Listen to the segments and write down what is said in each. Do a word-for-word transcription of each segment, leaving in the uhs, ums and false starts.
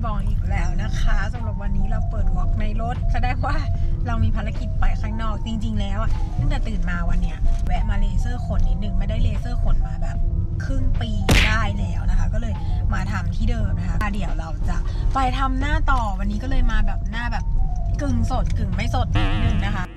บอกอีกแล้วนะคะสำหรับวันนี้เราเปิดวอล์กในรถแสดงว่าเรามีภารกิจไปข้างนอกจริงๆแล้วอ่ะตั้งแต่ตื่นมาวันเนี้ยแวะมาเลเซอร์ขนนิดนึงไม่ได้เลเซอร์ขนมาแบบครึ่งปีได้แล้วนะคะก็เลยมาทำที่เดิมนะคะเดี๋ยวเราจะไปทำหน้าต่อวันนี้ก็เลยมาแบบหน้าแบบกึ่งสดกึ่งไม่สดนิดนึงนะคะ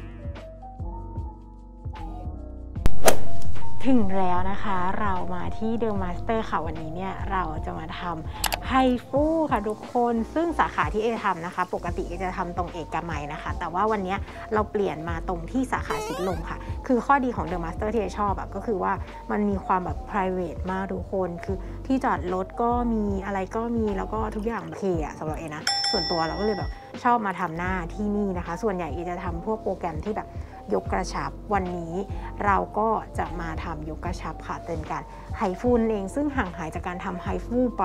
ถึงแล้วนะคะเรามาที่เดอะมาสเตอร์ค่ะวันนี้เนี่ยเราจะมาทำไฮฟูค่ะทุกคนซึ่งสาขาที่เอทำนะคะปกติจะทำตรงเอกมัยนะคะแต่ว่าวันนี้เราเปลี่ยนมาตรงที่สาขาชิดลมค่ะคือข้อดีของเดอะมาสเตอร์ที่เอชอบอะก็คือว่ามันมีความแบบ private มากทุกคนคือที่จอดรถก็มีอะไรก็มีแล้วก็ทุกอย่างโอเคอะสำหรับเอนะส่วนตัวเราก็เลยแบบชอบมาทำหน้าที่นี่นะคะส่วนใหญ่เอจะทำพวกโปรแกรมที่แบบยกกระชับวันนี้เราก็จะมาทำยกกระชับค่ะเป็นการไฮฟูนเองซึ่งห่างหายจากการทำไฮฟูไป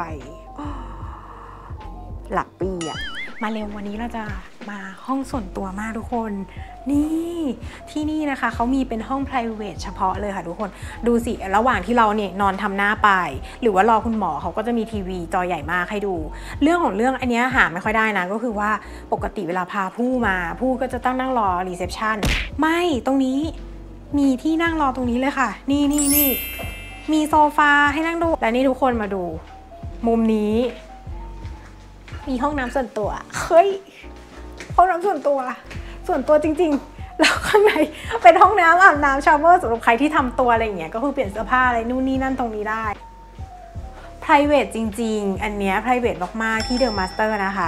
หลักปีอะมาเร็ววันนี้เราจะมาห้องส่วนตัวมากทุกคนนี่ที่นี่นะคะเขามีเป็นห้อง private เฉพาะเลยค่ะทุกคนดูสิระหว่างที่เราเนี่ยนอนทำหน้าไปหรือว่ารอคุณหมอเขาก็จะมีทีวีจอใหญ่มากให้ดูเรื่องของเรื่องอันนี้หาไม่ค่อยได้นะก็คือว่าปกติเวลาพาผู้มาผู้ก็จะต้องนั่งรอ reception ไม่ตรงนี้มีที่นั่งรอตรงนี้เลยค่ะนี่นี่นี่มีโซฟาให้นั่งดูและนี่ทุกคนมาดูมุมนี้มีห้องน้ำส่วนตัวเฮ้ยห้องน้ำส่วนตัวส่วนตัวจริงๆแล้วข้างในเป็นห้องน้ำอาบน้ำชาวเวอร์สำหรับใครที่ทำตัวอะไรอย่างเงี้ยก็คือเปลี่ยนเสื้อผ้าอะไรนู่นนี่นั่นตรงนี้ได้ private จริงๆอันเนี้ย private มากๆที่เดอะมาสเตอร์นะคะ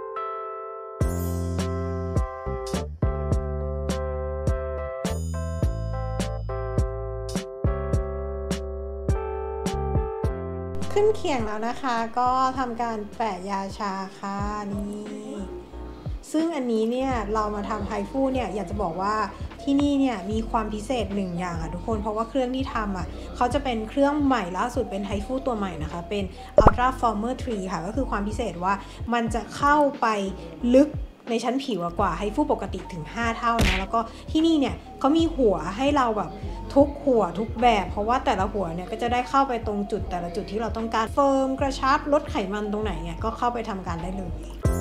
ขึ้นเคียงแล้วนะคะก็ทำการแปะยาชาค่ะนี่ซึ่งอันนี้เนี่ยเรามาทำไฮฟูเนี่ยอยากจะบอกว่าที่นี่เนี่ยมีความพิเศษหนึ่งอย่างค่ะทุกคนเพราะว่าเครื่องที่ทำอ่ะเขาจะเป็นเครื่องใหม่ล่าสุดเป็นไฮฟูตัวใหม่นะคะเป็น Ultra Former ทรีค่ะก็คือความพิเศษว่ามันจะเข้าไปลึกในชั้นผิวกว่าไฮฟูปกติถึงห้าเท่านะแล้วก็ที่นี่เนี่ยเขามีหัวให้เราแบบทุกหัวทุกแบบเพราะว่าแต่ละหัวเนี่ยก็จะได้เข้าไปตรงจุดแต่ละจุดที่เราต้องการเฟิร์มกระชับลดไขมันตรงไหนเนี่ยก็เข้าไปทำการได้เลย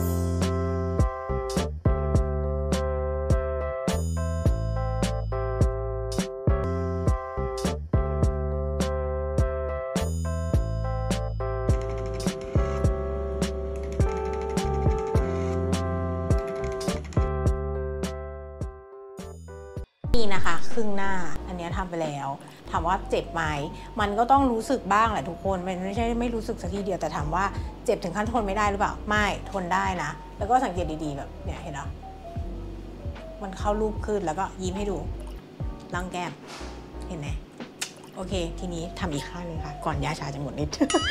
นี่นะคะครึ่งหน้าอันนี้ทำไปแล้วถามว่าเจ็บไหมมันก็ต้องรู้สึกบ้างแหละทุกคนมันไม่ใช่ไม่รู้สึกสักทีเดียวแต่ถามว่าเจ็บถึงขั้นทนไม่ได้หรือเปล่าไม่ทนได้นะแล้วก็สังเกตดีๆแบบเนี่ยเห็นไหมมันเข้ารูปขึ้นแล้วก็ยิ้มให้ดูล่างแก้มเห็นไหมโอเคทีนี้ทำอีกข้างนึงค่ะก่อนยาชาจะหมดนิด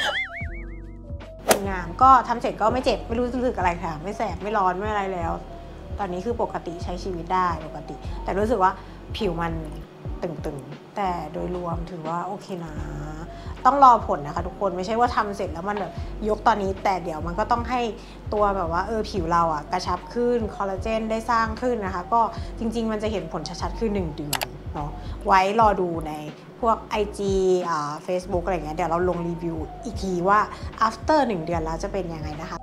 งามก็ทำเสร็จก็ไม่เจ็บไม่รู้สึกอะไรค่ะไม่แสบไม่ร้อนไม่อะไรแล้วตอนนี้คือปกติใช้ชีวิตได้ปกติแต่รู้สึกว่าผิวมันตึงๆแต่โดยรวมถือว่าโอเคนะต้องรอผลนะคะทุกคนไม่ใช่ว่าทำเสร็จแล้วมันแบบยกตอนนี้แต่เดี๋ยวมันก็ต้องให้ตัวแบบว่าเออผิวเราอ่ะกระชับขึ้นคอลลาเจนได้สร้างขึ้นนะคะก็จริงๆมันจะเห็นผลชัดๆคือหนึ่งเดือนเนาะไว้รอดูในพวก ไอ จี อ่า Facebook อะไรเงี้ยเดี๋ยวเราลงรีวิวอีกทีว่า after หนึ่งเดือนแล้วจะเป็นยังไงนะคะ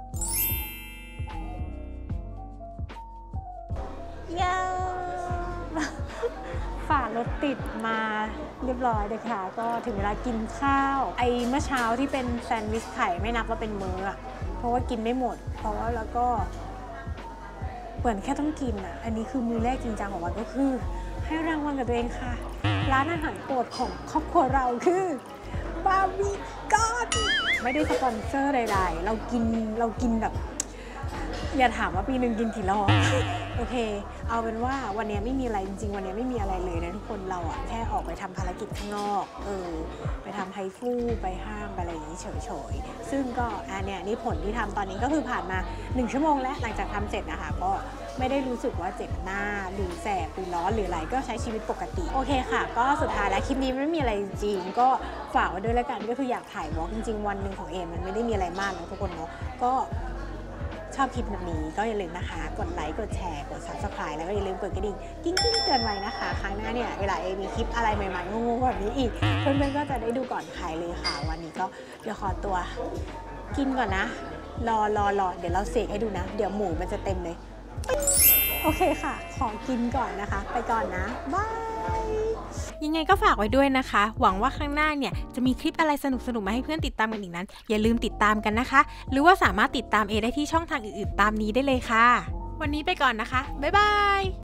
ฝ่ารถติดมาเรียบร้อยเลยค่ะก็ถึงเวลากินข้าวไอ้เมื่อเช้าที่เป็นแซนด์วิชไข่ไม่นับว่าเป็นมื้ออะเพราะว่ากินไม่หมดเพราะว่าแล้วก็เหมือนแค่ต้องกินอะอันนี้คือมื้อแรกจริงจังของวันก็คือให้รางวัลกับตัวเองค่ะร้านอาหารโปรดของครอบครัวเราคือบาร์บีคอนไม่ได้สปอนเซอร์ใดๆเรากินเรากินแบบอย่าถามว่าปีหนึ่งกินกี่รอบโอเคเอาเป็นว่าวันนี้ไม่มีอะไรจริงๆวันนี้ไม่มีอะไรเลยนะทุกคนเราอะแค่ออกไปทำภารกิจข้างนอกเออไปทำไฮฟูไปห้างไปอะไรอย่างนี้เฉยๆซึ่งก็อันเนี้ยนี่ผลที่ทำตอนนี้ก็คือผ่านมาหนึ่งชั่วโมงแล้วหลังจากทำเสร็จนะคะก็ไม่ได้รู้สึกว่าเจ็บหน้าหรือแสบหรือร้อนหรืออะไรก็ใช้ชีวิตปกติโอเคค่ะก็สุดท้ายแล้วคลิปนี้ไม่มีอะไรจริงก็ฝากไว้ด้วยแล้วกันก็คืออยากถ่ายวอล์กจริงๆวันหนึ่งของเอมมันไม่ได้มีอะไรมากนะทุกคนเนาะก็ชอบคลิปแบบนี้ก็อย่าลืมนะคะกดไลค์กดแชร์กด ซับสไครบ์ แล้วก็อย่าลืมกดกระดิ่งกิ้งกิ้งเตือนไว้นะคะครั้งหน้าเนี่ยเวลาเอมีคลิปอะไรใหม่ๆงงๆแบบนี้อีกเพื่อนๆก็จะได้ดูก่อนใครเลยค่ะวันนี้ก็เดี๋ยวขอตัวกินก่อนนะรอรอรอเดี๋ยวเราเสกให้ดูนะเดี๋ยวหมูมันจะเต็มเลยโอเคค่ะขอกินก่อนนะคะไปก่อนนะบายยังไงก็ฝากไว้ด้วยนะคะหวังว่าข้างหน้าเนี่ยจะมีคลิปอะไรสนุกๆมาให้เพื่อนติดตามกันอีกนั้นอย่าลืมติดตามกันนะคะหรือว่าสามารถติดตามเอได้ที่ช่องทางอื่นๆตามนี้ได้เลยค่ะวันนี้ไปก่อนนะคะบ๊ายบาย